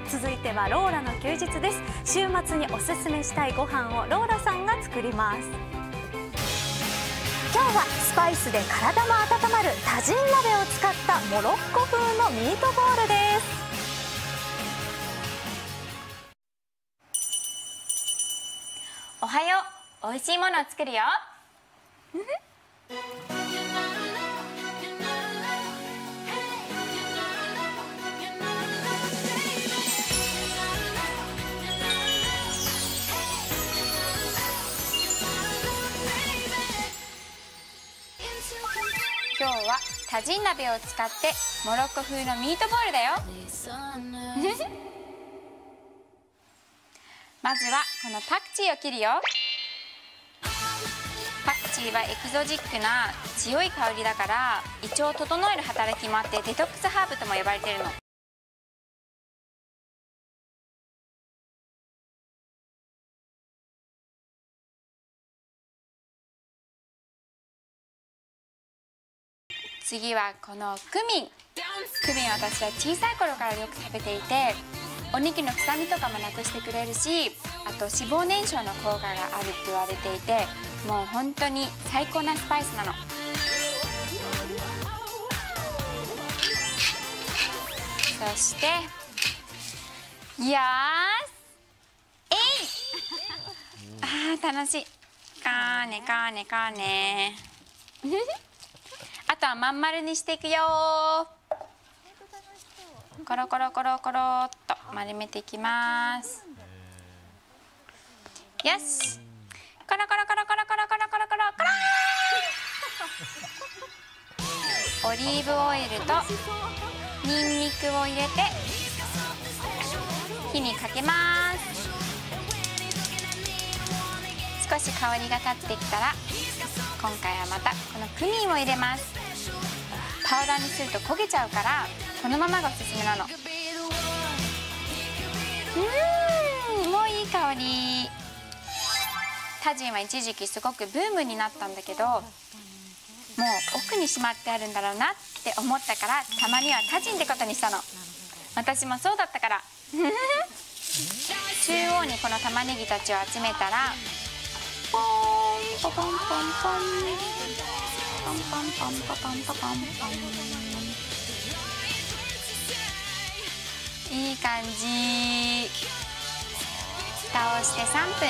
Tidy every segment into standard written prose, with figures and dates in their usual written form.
続いてはローラの休日です。週末におすすめしたいご飯をローラさんが作ります。今日はスパイスで体も温まるタジン鍋を使ったモロッコ風のミートボールです。 おはよう、美味しいものを作るよ。今日はタジン鍋を使ってモロッコ風のミートボールだよ。まずはこのパクチーを切るよ。パクチーはエキゾチックな強い香りだから胃腸を整える働きもあってデトックスハーブとも呼ばれているの。次はこのクミン。クミンは私は小さい頃からよく食べていて、お肉の臭みとかもなくしてくれるし、あと脂肪燃焼の効果があるって言われていて、もう本当に最高なスパイスなの。そしてよーし、楽しい。かーねかーねかーねあとはまん丸にしていくよ。コロコロコロコロっと丸めていきます。よし、コロコロコロコロコロコロコロコロコロ。オリーブオイルとニンニクを入れて火にかけます。少し香りが立ってきたら今回はまたこのクミンを入れます。パウダーにすると焦げちゃうからこのままがおすすめなの。もういい香り。タジンは一時期すごくブームになったんだけど、もう奥にしまってあるんだろうなって思ったから、たまにはタジンってことにしたの。私もそうだったから中央にこの玉ねぎたちを集めたら、ポンポポンポンポンポンポンポンポンポンポンポンポン。いい感じ。蓋をして3分。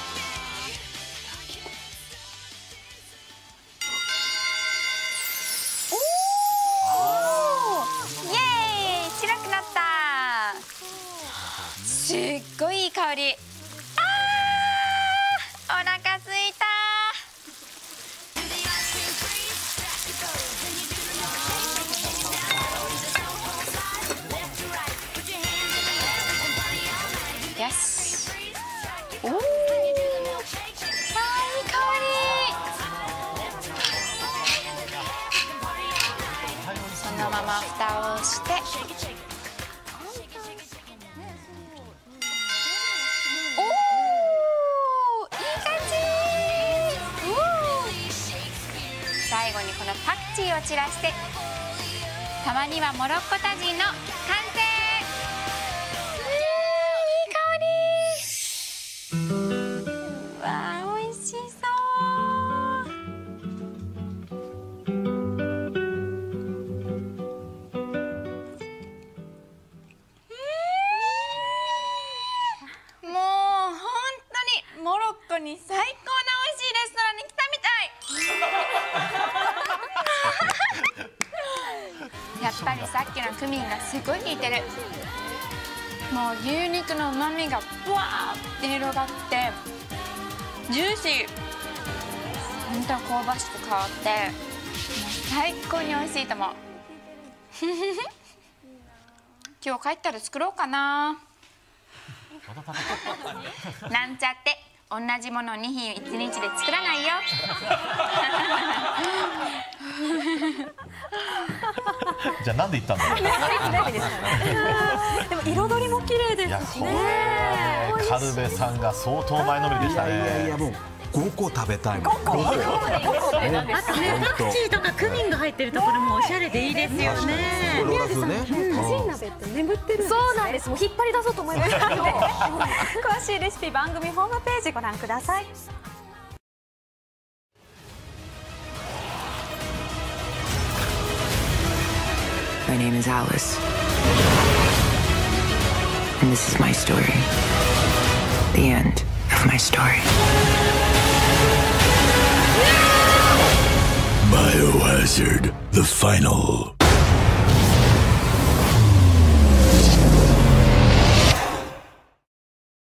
イエーイ、白くなった。すっごいいい香り。お腹すいた。よし。おお、いい香り。そのまま蓋をして、最後にこのパクチーを散らして、たまにはモロッコタジンの完成。いい香り。わあ、美味しそう。もう本当にモロッコに最高な美味しいレストランに来たみたい。やっぱりさっきのクミンがすごい効いてる。もう牛肉の旨味がブワーって広がってジューシー。本当香ばしく香って、もう最高に美味しいと思う。今日帰ったら作ろうかな。なんちゃって同じものを2品1日で作らないよ。 じゃあなんで言ったんだろう。 でも彩りも綺麗ですしね。 カルベさんが相当前のめりでしたね。 いやいやもう 5個食べたいもん。 5個。 あとね、パクチーとかクミンが入ってるところもおしゃれでいいですよね。 ローラスね。 タジン鍋って眠ってるんです。 そうなんです。もう引っ張り出そうと思いましたので、詳しいレシピ番組ホームページご覧ください。 My name is Alice, and this is my story. The end of my story. Biohazard, the final.